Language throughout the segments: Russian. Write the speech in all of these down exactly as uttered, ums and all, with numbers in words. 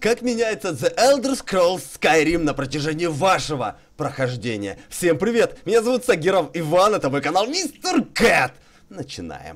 Как меняется The Elder Scrolls Skyrim на протяжении вашего прохождения? Всем привет! Меня зовут Сагиров Иван, это мой канал Мистер Кэт. Начинаем.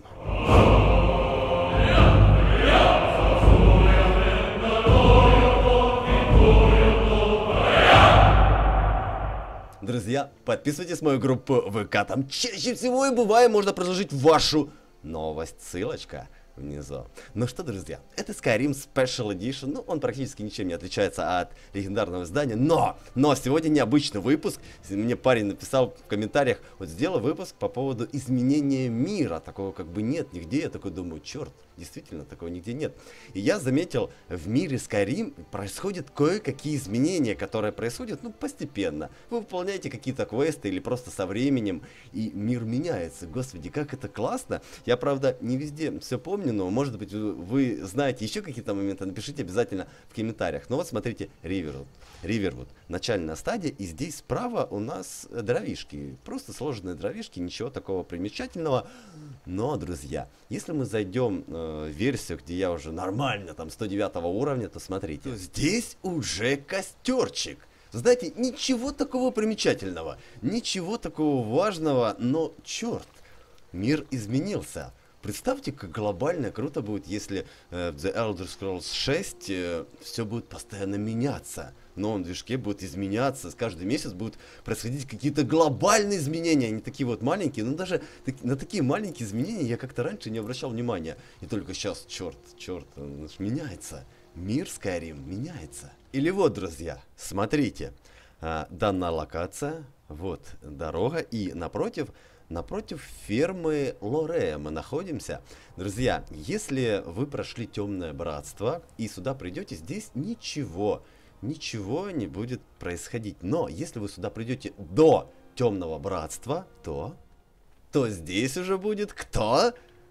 Друзья, подписывайтесь на мою группу ВК, там чаще всего и бывает можно предложить вашу новость. Ссылочка внизу. Ну что, друзья, это Skyrim Special Edition, ну он практически ничем не отличается от легендарного издания, но, но сегодня необычный выпуск. Мне парень написал в комментариях, вот сделай выпуск по поводу изменения мира, такого как бы нет нигде. Я такой думаю, черт, действительно такого нигде нет. И я заметил, в мире Skyrim происходят кое-какие изменения, которые происходят, ну, постепенно. Вы выполняете какие-то квесты или просто со временем, и мир меняется. Господи, как это классно. Я, правда, не везде все помню, но, может быть, вы, вы знаете еще какие-то моменты, напишите обязательно в комментариях. Ну вот, смотрите, Ривервуд. Ривервуд. Начальная стадия, и здесь справа у нас дровишки. Просто сложенные дровишки, ничего такого примечательного. Но, друзья, если мы зайдем э, в версию, где я уже нормально, там, сто девятого уровня, то смотрите, то здесь уже костерчик. Знаете, ничего такого примечательного, ничего такого важного, но, черт, мир изменился. Представьте, как глобально круто будет, если э, в The Elder Scrolls шесть э, все будет постоянно меняться. В новом движке будет изменяться, с каждый месяц будут происходить какие-то глобальные изменения, они такие вот маленькие, но даже так, на такие маленькие изменения я как-то раньше не обращал внимания. И только сейчас, черт, черт, он меняется. Мир Skyrim меняется. Или вот, друзья, смотрите, э, данная локация, вот дорога, и напротив... Напротив фермы Лорея мы находимся. Друзья, если вы прошли Темное Братство и сюда придете, здесь ничего, ничего не будет происходить. Но если вы сюда придете до Темного Братства, то, то здесь уже будет кто?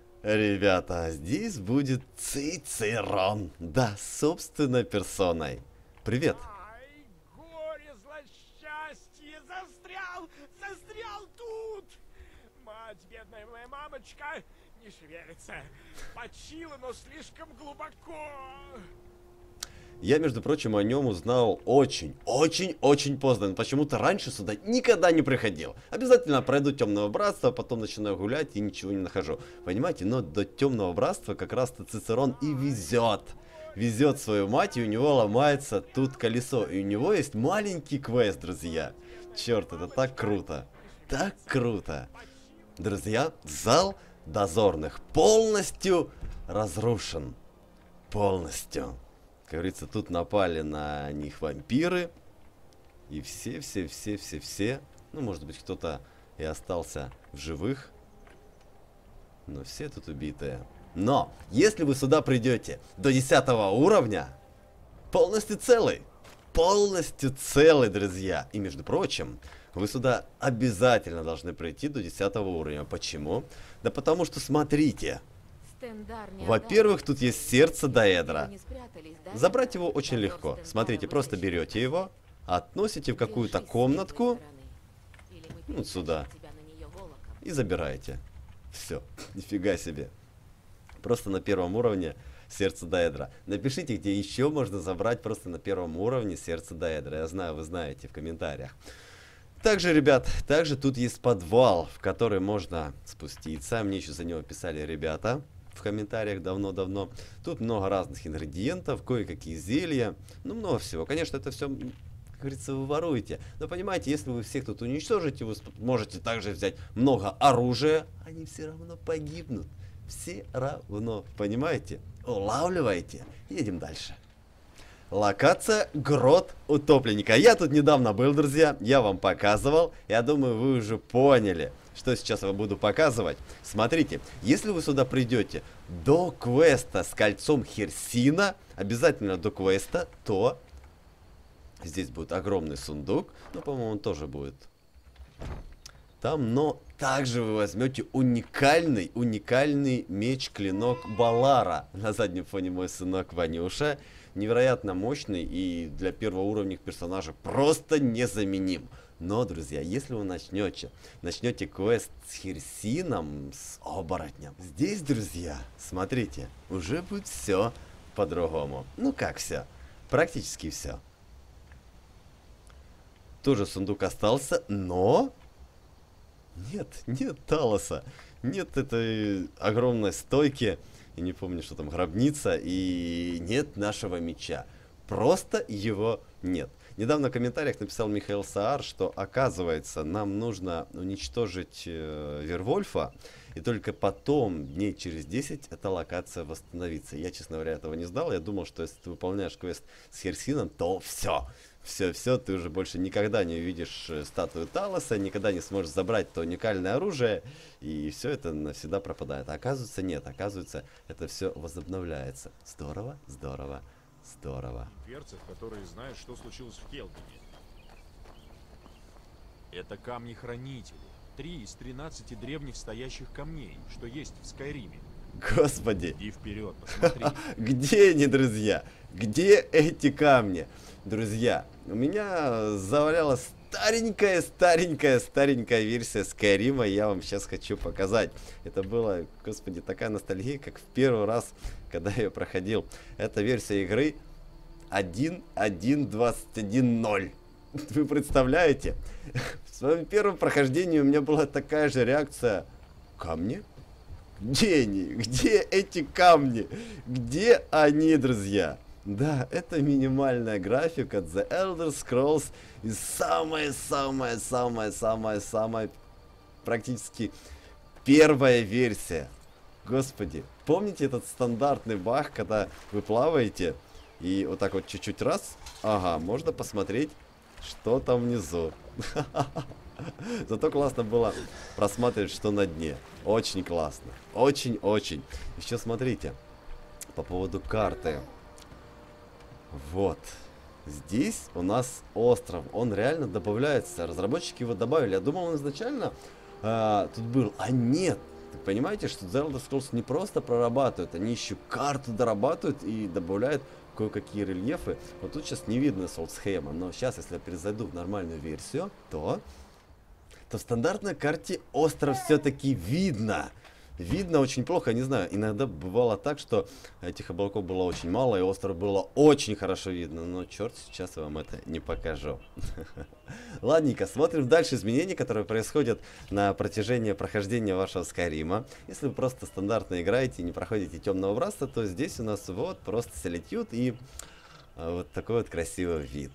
Ребята, здесь будет Цицерон. Да, собственной персоной. Привет. Ай, горе, злосчастье, застрял, застрял тут. Мать, бедная моя мамочка, не шевелится. Почила, но слишком глубоко. Я, между прочим, о нем узнал очень, очень, очень поздно. Почему-то раньше сюда никогда не приходил. Обязательно пройду Темного Братства, потом начинаю гулять и ничего не нахожу. Понимаете, но до Темного Братства как раз-то Цицерон и везет. Везет свою мать, и у него ломается тут колесо. И у него есть маленький квест, друзья. Черт, это так круто. Так круто. Друзья, зал дозорных полностью разрушен. Полностью. Как говорится, тут напали на них вампиры. И все, все, все, все, все. Ну, может быть, кто-то и остался в живых. Но все тут убитые. Но, если вы сюда придете до десятого уровня, полностью целый. Полностью целый, друзья. И, между прочим, вы сюда обязательно должны пройти до десятого уровня. Почему? Да потому что, смотрите. Во-первых, тут есть сердце Даэдра. Забрать его очень легко. Смотрите, просто берете его, относите в какую-то комнатку, вот сюда, и забираете. Все, нифига себе. Просто на первом уровне сердце Даэдра. Напишите, где еще можно забрать просто на первом уровне сердце Даэдра. Я знаю, вы знаете в комментариях. Также, ребят, также тут есть подвал, в который можно спуститься. Мне еще за него писали ребята в комментариях давно-давно. Тут много разных ингредиентов, кое-какие зелья. Ну, много всего. Конечно, это все, как говорится, вы воруете. Но понимаете, если вы всех тут уничтожите, вы можете также взять много оружия. Они все равно погибнут. Все равно. Понимаете? Улавливаете? Едем дальше. Локация Грот Утопленника. Я тут недавно был, друзья. Я вам показывал. Я думаю, вы уже поняли, что сейчас я буду показывать. Смотрите, если вы сюда придете до квеста с кольцом Херсина, обязательно до квеста, то здесь будет огромный сундук. Ну, по-моему, он тоже будет там, но также вы возьмете уникальный, уникальный меч-клинок Балара. На заднем фоне мой сынок Ванюша. Невероятно мощный и для первоуровневых персонажей просто незаменим. Но, друзья, если вы начнете, начнете квест с Херсином, с оборотнем, здесь, друзья, смотрите, уже будет все по-другому. Ну как все? Практически все. Тоже сундук остался, но... Нет, нет Талоса. Нет этой огромной стойки. Я не помню, что там, гробница. И нет нашего меча. Просто его нет. Недавно в комментариях написал Михаил Саар, что, оказывается, нам нужно уничтожить э, Вервольфа, и только потом, дней через десять, эта локация восстановится. Я, честно говоря, этого не знал. Я думал, что если ты выполняешь квест с Херсином, то все. Все, все, ты уже больше никогда не увидишь статую Талоса, никогда не сможешь забрать то уникальное оружие, и все это навсегда пропадает. А оказывается, нет. Оказывается, это все возобновляется. Здорово, здорово. Здорово. Перцев, которые знают, что случилось в Келдине. Это камни-хранители. Три из тринадцати древних стоящих камней, что есть в Скайриме. Господи. Иди вперед, посмотри. Где они, друзья? Где эти камни? Друзья, у меня завалялась старенькая, старенькая, старенькая версия Скайрима. Я вам сейчас хочу показать. Это была, господи, такая ностальгия, как в первый раз, когда я проходил. Это версия игры один точка один точка двадцать один ноль. Вы представляете? В своем первом прохождении у меня была такая же реакция. Камни? Где они? Где эти камни? Где они, друзья? Да, это минимальная графика The Elder Scrolls из самая-самая-самая-самая-самая практически первая версия. Господи, помните этот стандартный баг, когда вы плаваете и вот так вот чуть-чуть раз, ага, можно посмотреть, что там внизу. Зато классно было просматривать, что на дне. Очень классно. Очень-очень. Еще смотрите, по поводу карты. Вот. Здесь у нас остров. Он реально добавляется. Разработчики его добавили. Я думал, он изначально а, тут был. А нет. Вы понимаете, что The Elder Scrolls не просто прорабатывают. Они еще карту дорабатывают и добавляют кое-какие рельефы. Вот тут сейчас не видно Солсхейма. Но сейчас, если я перезайду в нормальную версию, то... то в стандартной карте остров все-таки видно. Видно очень плохо, я не знаю, иногда бывало так, что этих облаков было очень мало, и остров было очень хорошо видно, но черт, сейчас я вам это не покажу. Ладненько, смотрим дальше изменения, которые происходят на протяжении прохождения вашего Скайрима. Если вы просто стандартно играете и не проходите Темного Братства, то здесь у нас вот просто Solitude и вот такой вот красивый вид.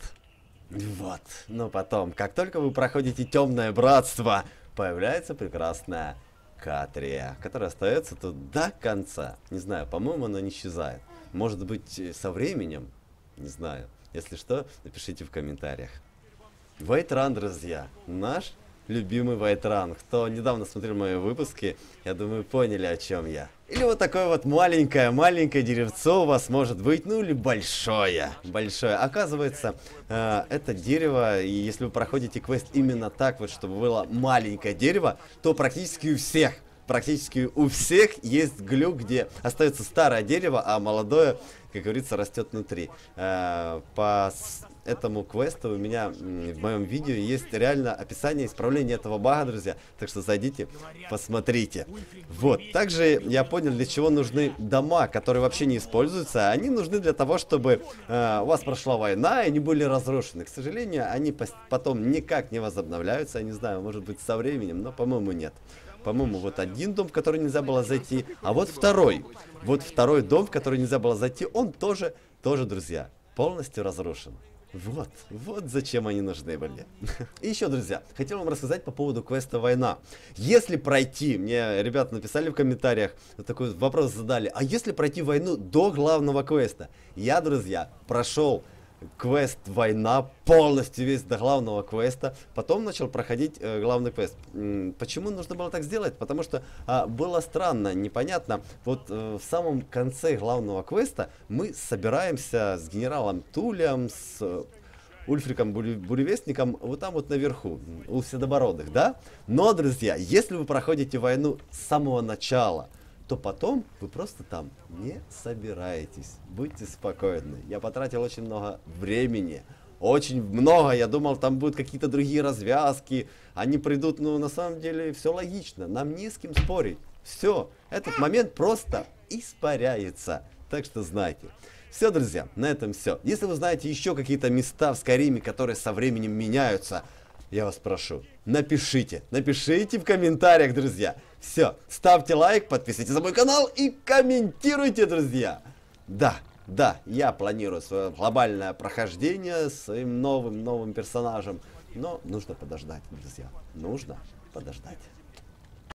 Вот, но потом, как только вы проходите Темное Братство, появляется прекрасная Катрия, которая остается тут до конца. Не знаю, по-моему, она не исчезает. Может быть, со временем? Не знаю. Если что, напишите в комментариях. Вайтран, друзья. Наш любимый Вайтран. Кто недавно смотрел мои выпуски, я думаю, поняли, о чем я. Или вот такое вот маленькое-маленькое деревцо у вас может быть, ну или большое. Большое. Оказывается, э, это дерево, и если вы проходите квест именно так вот, чтобы было маленькое дерево, то практически у всех, практически у всех есть глюк, где остается старое дерево, а молодое, как говорится, растет внутри. Э, по этому квесту у меня в моем видео есть реально описание исправления этого бага, друзья. Так что зайдите, посмотрите. Вот. Также я понял, для чего нужны дома, которые вообще не используются. Они нужны для того, чтобы э, у вас прошла война и они были разрушены. К сожалению, они потом никак не возобновляются. Я не знаю, может быть, со временем, но, по-моему, нет. По-моему, вот один дом, в который нельзя было зайти, а вот второй. Вот второй дом, в который нельзя было зайти, он тоже, тоже, друзья, полностью разрушен. Вот, вот зачем они нужны были. И еще, друзья, хотел вам рассказать по поводу квеста «Война». Если пройти, мне ребята написали в комментариях, вот такой вопрос задали, а если пройти войну до главного квеста? Я, друзья, прошел квест «Война», полностью весь до главного квеста, потом начал проходить э, главный квест. М-м, почему нужно было так сделать? Потому что э, было странно, непонятно. Вот э, в самом конце главного квеста мы собираемся с генералом Тулем, с э, Ульфриком Буревестником вот там вот наверху, у Седобородых, да? Но, друзья, если вы проходите войну с самого начала, то потом вы просто там не собираетесь. Будьте спокойны. Я потратил очень много времени. Очень много. Я думал, там будут какие-то другие развязки. Они придут, ну, на самом деле, все логично. Нам не с кем спорить. Все. Этот момент просто испаряется. Так что знайте. Все, друзья, на этом все. Если вы знаете еще какие-то места в Скайриме, которые со временем меняются, я вас прошу, напишите, напишите в комментариях, друзья. Все, ставьте лайк, подписывайтесь на мой канал и комментируйте, друзья. Да, да, я планирую свое глобальное прохождение с своим новым, новым персонажем. Но нужно подождать, друзья, нужно подождать.